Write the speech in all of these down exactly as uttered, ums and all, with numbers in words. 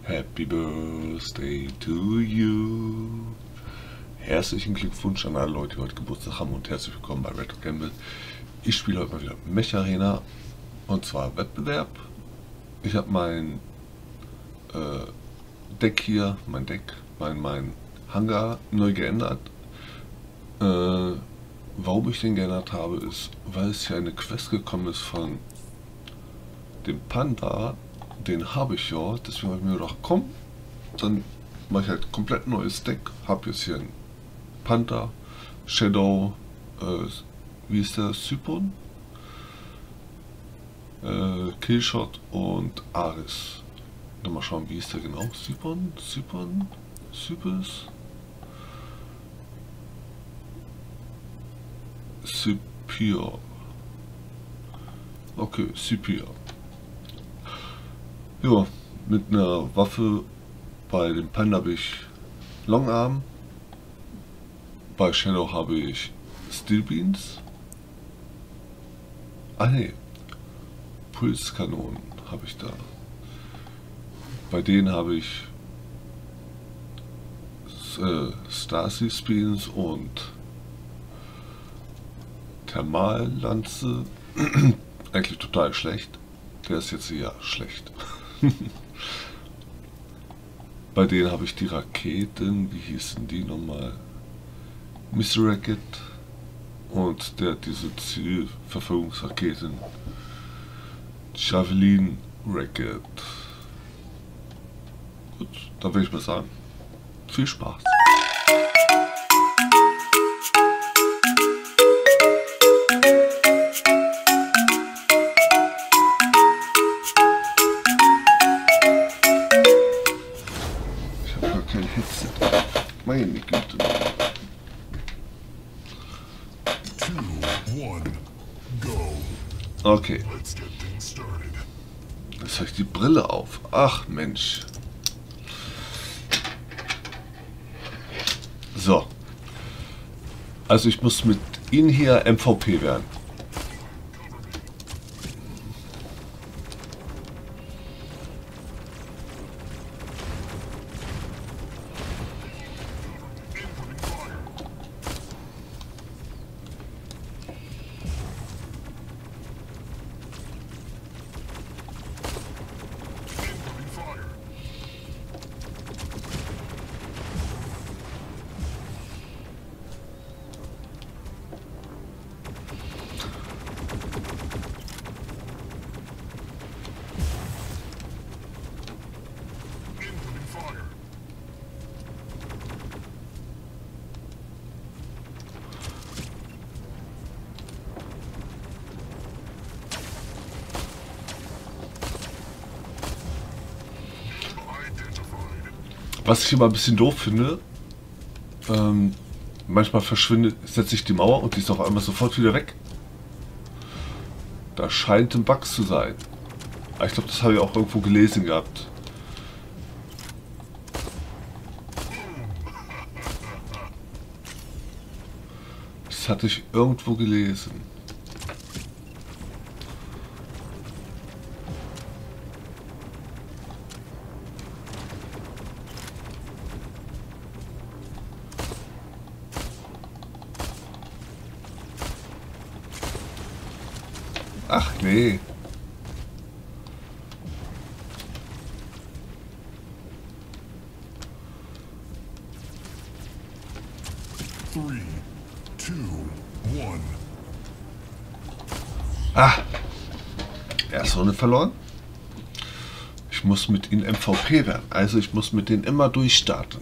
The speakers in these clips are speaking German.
Happy Birthday to you. Herzlichen Glückwunsch an alle Leute, die heute Geburtstag haben und herzlich willkommen bei Retro Gamble. Ich spiele heute mal wieder Mech Arena und zwar Wettbewerb. Ich habe mein äh, Deck hier, mein Deck, mein, mein Hangar neu geändert. Äh, warum ich den geändert habe, ist, weil es hier eine Quest gekommen ist von dem Panda. Den habe ich ja, deswegen habe ich mir gedacht, komm, dann mache ich halt komplett neues Deck. Habe jetzt hier einen Panther, Shadow, äh, wie ist der, Sypon, äh, Killshot und Aris. Dann mal schauen, wie ist der genau, Sypon, Sypon, Sypis, Sypir. Okay, Sypir. Ja, mit einer Waffe. Bei dem Panda habe ich Longarm, bei Shadow habe ich Steel Beans. Ah ne, Pulskanonen habe ich da. Bei denen habe ich äh, Stasis Beans und Thermallanze. Eigentlich total schlecht. Der ist jetzt ja schlecht. Bei denen habe ich die Raketen, wie hießen die nochmal? Miss Racket und der diese Zielverfolgungsraketen Javelin Racket. Gut, dann will ich mal sagen, viel Spaß. Meine Güte. Okay. Jetzt habe ich die Brille auf. Ach Mensch. So. Also ich muss mit Ihnen hier M V P werden. Was ich immer ein bisschen doof finde, ähm, manchmal verschwindet, setzt sich die Mauer und die ist auf einmal sofort wieder weg. Da scheint ein Bug zu sein. Aber ich glaube, das habe ich auch irgendwo gelesen gehabt. Das hatte ich irgendwo gelesen. Ach nee. Three, two, one. Ah. Erste Runde verloren. Ich muss mit ihnen M V P werden. Also ich muss mit denen immer durchstarten.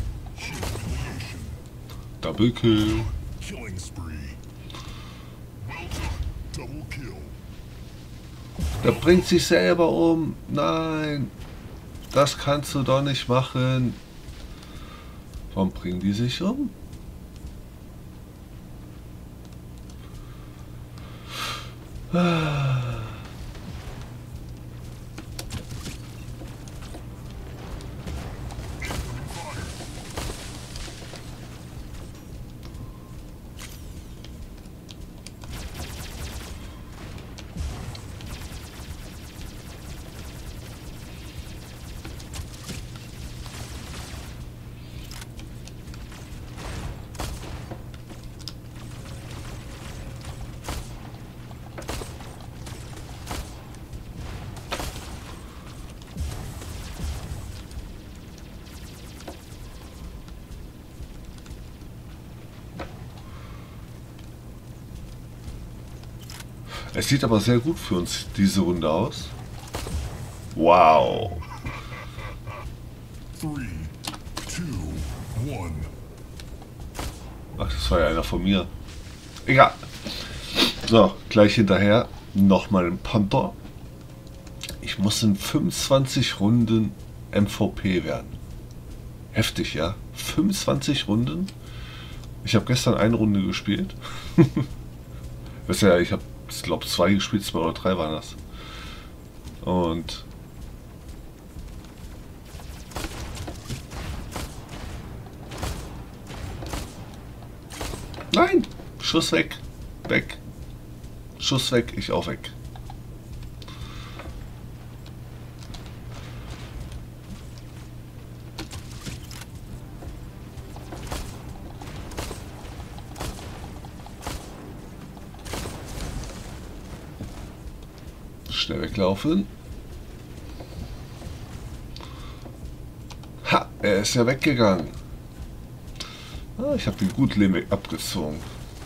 Double Kill. Der bringt sich selber um. Nein. Das kannst du doch nicht machen. Warum bringen die sich um? Ah. Es sieht aber sehr gut für uns diese Runde aus. Wow. Ach, das war ja einer von mir. Egal. So, gleich hinterher nochmal ein Panther. Ich muss in fünfundzwanzig Runden M V P werden. Heftig, ja? fünfundzwanzig Runden? Ich habe gestern eine Runde gespielt. Weißt ja, ich habe, ich glaube, zwei gespielt, zwei oder drei waren das. Und nein! Schuss weg! Weg! Schuss weg, ich auch weg. Schnell weglaufen. Ha! Er ist ja weggegangen. Ah, ich habe den gut Leben abgezogen.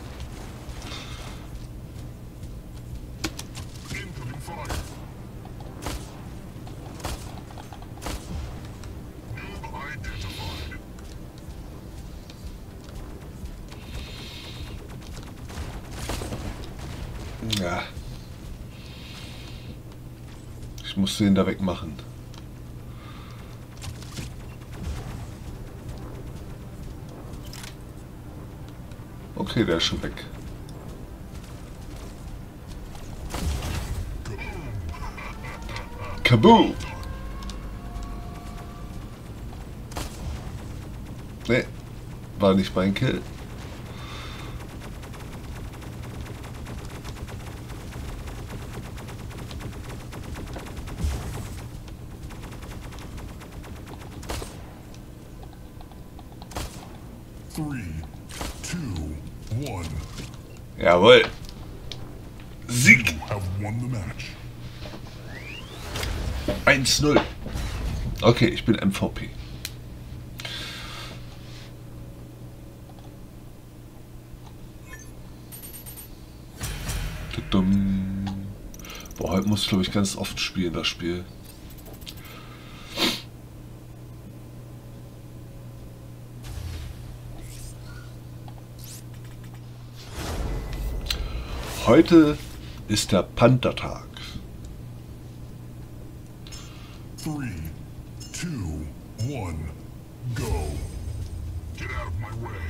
Ja. Ich musste ihn da wegmachen. Okay, der ist schon weg. Kaboom! Ne, war nicht mein Kill. Jawohl. Sieg. eins null. Okay, ich bin M V P. Boah, heute muss ich, glaube ich, ganz oft spielen, das Spiel. Heute ist der Panthertag. Three, two, one, go. Get out of my way.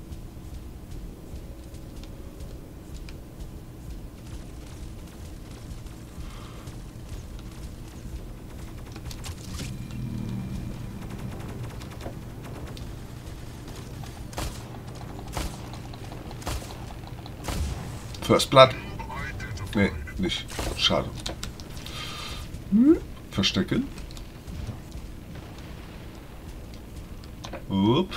First Blood. Nee, nicht. Schade. Hm. Verstecken. Upp.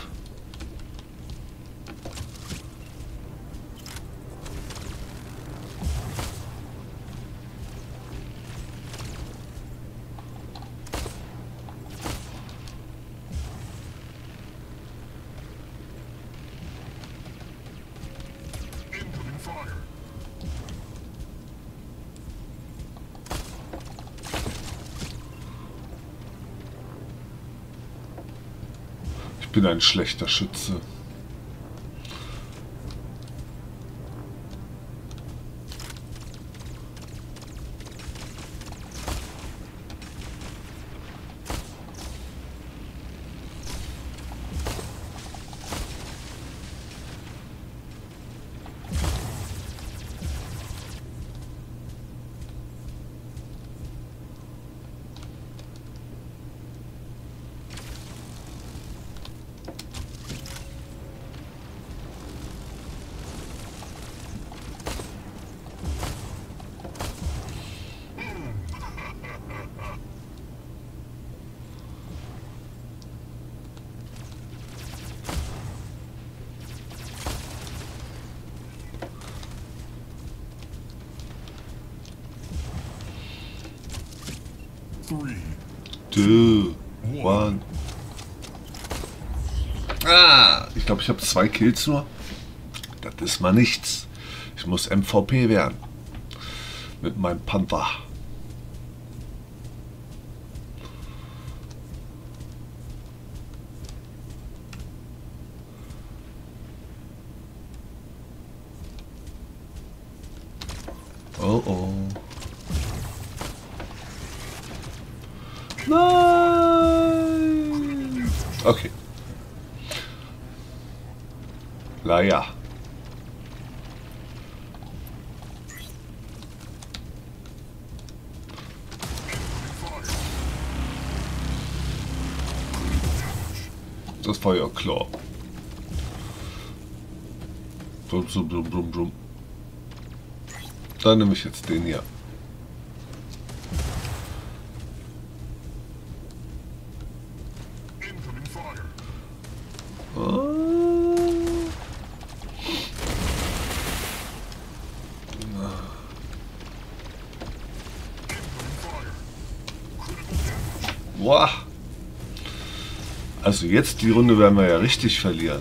Ich bin ein schlechter Schütze. Two, one. Ah, ich glaube, ich habe zwei Kills nur. Das ist mal nichts. Ich muss M V P werden. Mit meinem Panther. Oh oh. Nein! Okay. Na ja. Das war ja klar. Blum, blum, blum, blum, blum. Dann nehme ich jetzt den hier. Boah. Also jetzt die Runde werden wir ja richtig verlieren.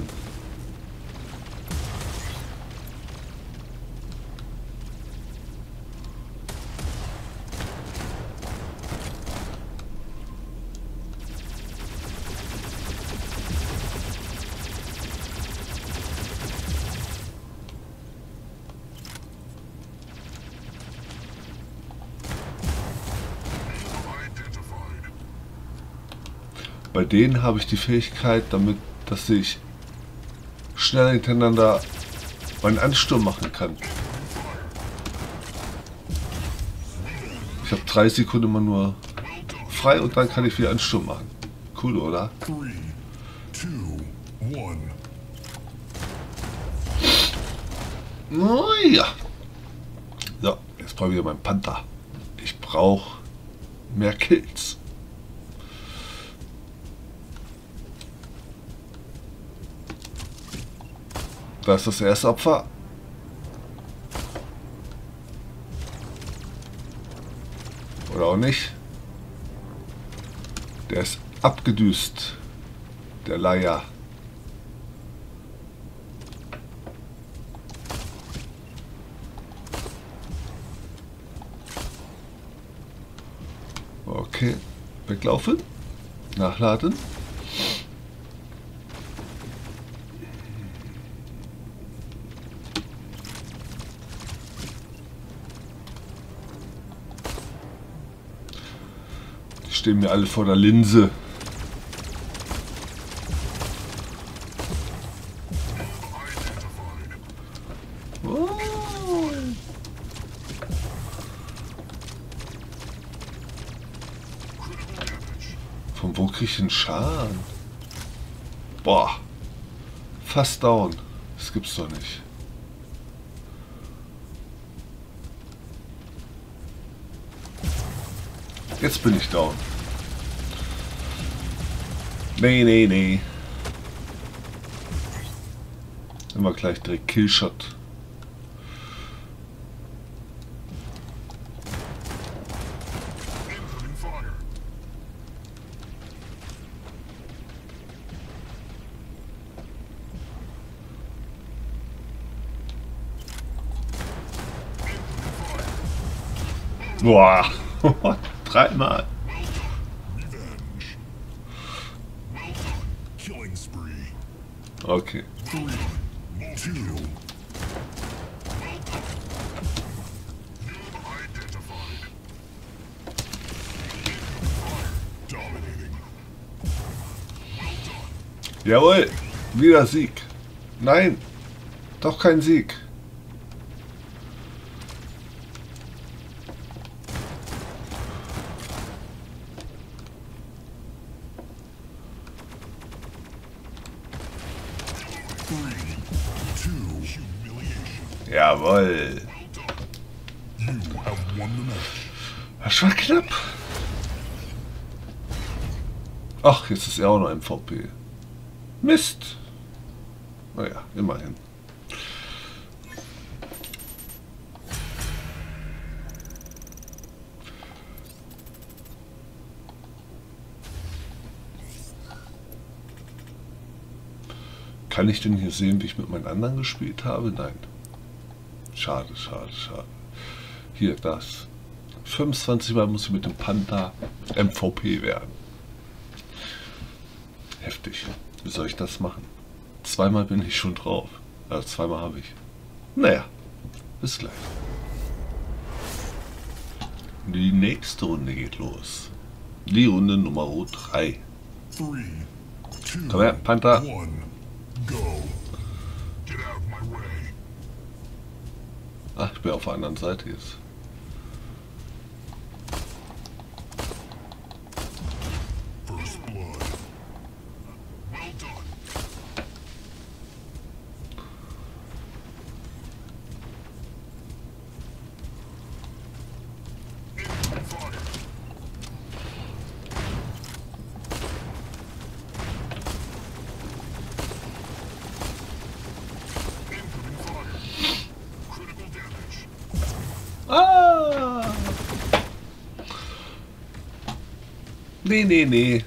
Bei denen habe ich die Fähigkeit, damit, dass ich schnell hintereinander meinen Ansturm machen kann. Ich habe drei Sekunden immer nur frei und dann kann ich wieder Ansturm machen. Cool, oder? Oh ja. So, jetzt brauche ich wieder meinen Panther. Ich brauche mehr Kills. Das ist das erste Opfer. Oder auch nicht. Der ist abgedüst. Der Leier. Okay. Weglaufen. Nachladen. Stehen mir alle vor der Linse. Oh. Von wo krieg ich den Schaden? Boah. Fast down. Das gibt's doch nicht. Jetzt bin ich down. Nee, nee, nee. Immer gleich direkt Killshot. Boah. Dreimal. Okay. Jawohl, wieder Sieg. Nein, doch kein Sieg. Jawohl. Das war knapp. Ach, jetzt ist er auch noch M V P. Mist. Naja, immerhin. Kann ich denn hier sehen, wie ich mit meinen anderen gespielt habe? Nein. Schade, schade, schade. Hier, das. fünfundzwanzig Mal muss ich mit dem Panther M V P werden. Heftig. Wie soll ich das machen? Zweimal bin ich schon drauf. Also zweimal habe ich. Naja, bis gleich. Die nächste Runde geht los. Die Runde Nummer drei. Komm her, Panther. Ach, ich bin auf der anderen Seite jetzt. Ah! Nee, nee, nee.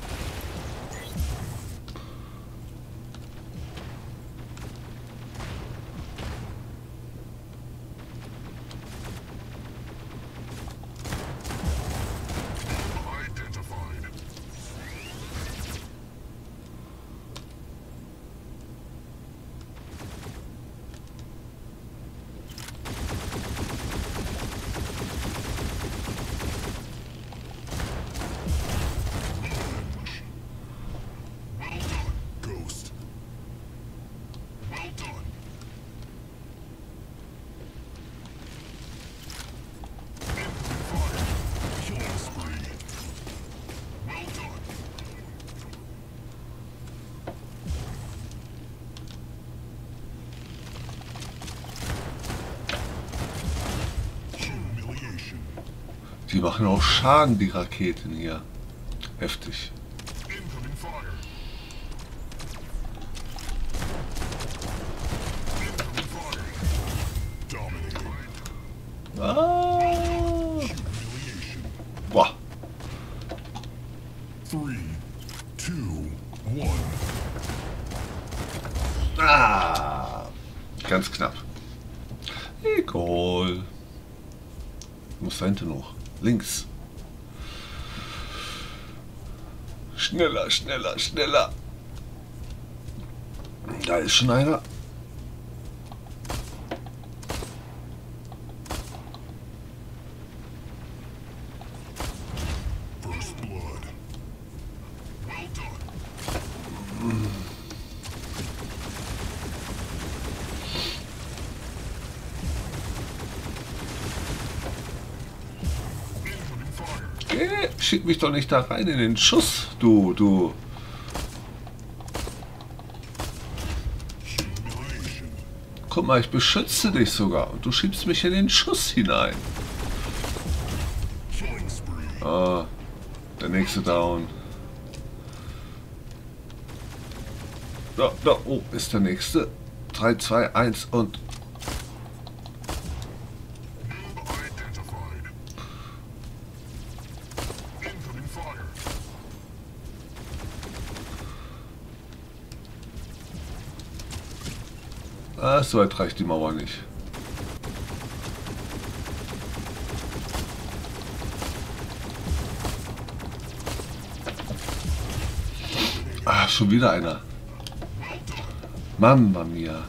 Die machen auch Schaden, die Raketen hier. Heftig. Ah. Boah. Ah. Ganz knapp. Egal. Muss da hinten noch. Links. Schneller, schneller, schneller. Da ist schon einer. Schick mich doch nicht da rein in den Schuss, du, du. Guck mal, ich beschütze dich sogar und du schiebst mich in den Schuss hinein. Ah, der nächste down. Da, da, oh, ist der nächste. drei, zwei, eins und... Ah, so weit reicht die Mauer nicht. Ah, schon wieder einer. Mamma mia.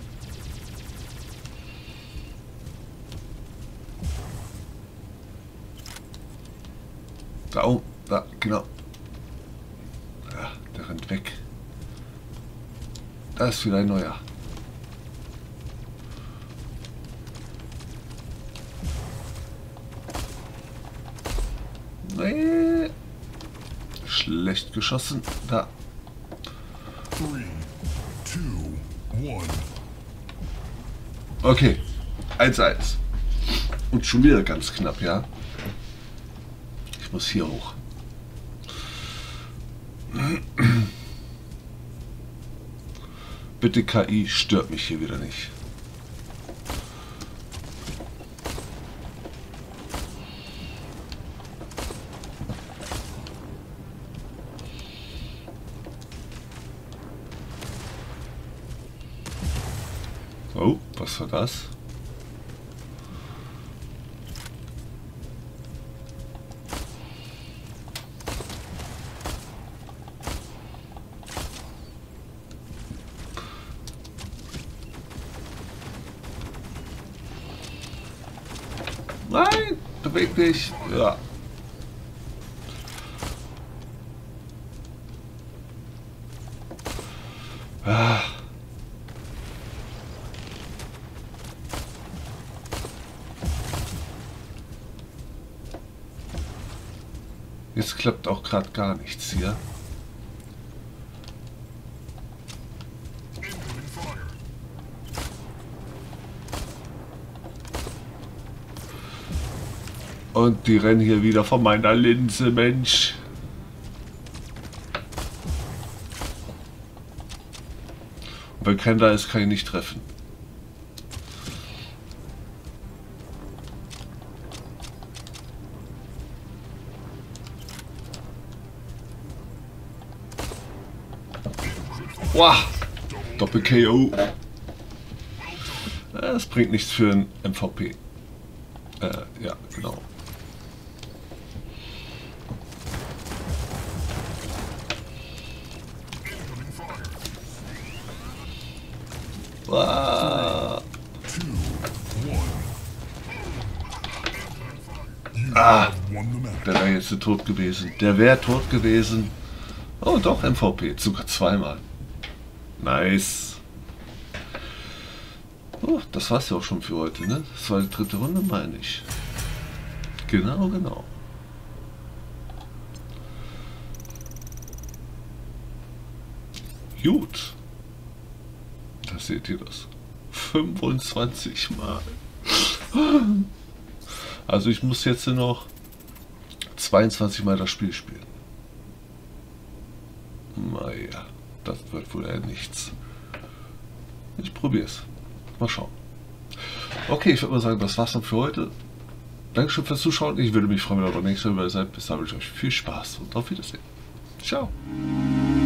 Da oben, da, genau. Ja, der rennt weg. Da ist wieder ein neuer. Nee. Schlecht geschossen. Da. Okay. eins eins. Und schon wieder ganz knapp, ja. Ich muss hier hoch. Bitte K I, stört mich hier wieder nicht. Was war das? Nein, beweg dich. Ja. Ah. Jetzt klappt auch gerade gar nichts hier. Und die rennen hier wieder von meiner Linse, Mensch. Und wenn keiner da ist, kann ich nicht treffen. Wow, Doppel-K O. Das bringt nichts für ein M V P. Äh, ja, genau. Ah, ah, der wäre jetzt tot gewesen. Der wäre tot gewesen. Oh, doch, M V P. Sogar zweimal. Nice. Oh, das war's ja auch schon für heute, ne? Das war die dritte Runde, meine ich. Genau, genau. Gut. Da seht ihr das. fünfundzwanzig Mal. Also ich muss jetzt noch zweiundzwanzig Mal das Spiel spielen. Naja, das wird wohl eher nichts. Ich probiere es. Mal schauen. Okay, ich würde mal sagen, das war's dann für heute. Dankeschön fürs Zuschauen. Ich würde mich freuen, wenn ihr beim nächsten Mal dabei seid. Bis dahin wünsche ich euch viel Spaß und auf Wiedersehen. Ciao.